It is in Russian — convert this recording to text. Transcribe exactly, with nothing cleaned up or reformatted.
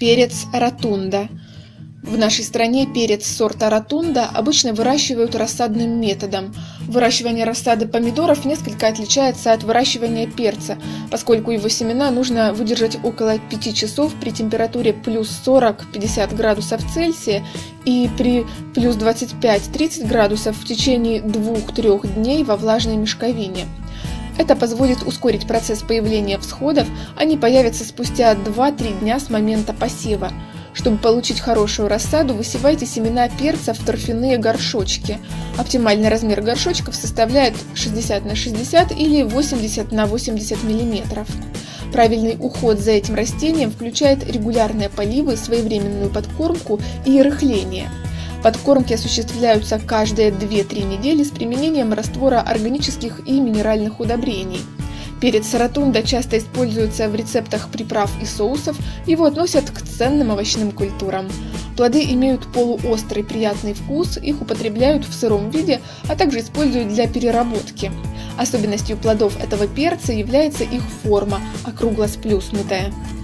Перец ротунда. В нашей стране перец сорта ротунда обычно выращивают рассадным методом. Выращивание рассады помидоров несколько отличается от выращивания перца, поскольку его семена нужно выдержать около пяти часов при температуре плюс сорок — пятьдесят градусов Цельсия и при плюс двадцать пять — тридцать градусов в течение двух-трёх дней во влажной мешковине. Это позволит ускорить процесс появления всходов, они появятся спустя два-три дня с момента посева. Чтобы получить хорошую рассаду, высевайте семена перца в торфяные горшочки. Оптимальный размер горшочков составляет шестьдесят на шестьдесят или восемьдесят на восемьдесят миллиметров. Правильный уход за этим растением включает регулярные поливы, своевременную подкормку и рыхление. Подкормки осуществляются каждые две-три недели с применением раствора органических и минеральных удобрений. Перец ротунда часто используется в рецептах приправ и соусов, его относят к ценным овощным культурам. Плоды имеют полуострый приятный вкус, их употребляют в сыром виде, а также используют для переработки. Особенностью плодов этого перца является их форма – округло-сплюснутая.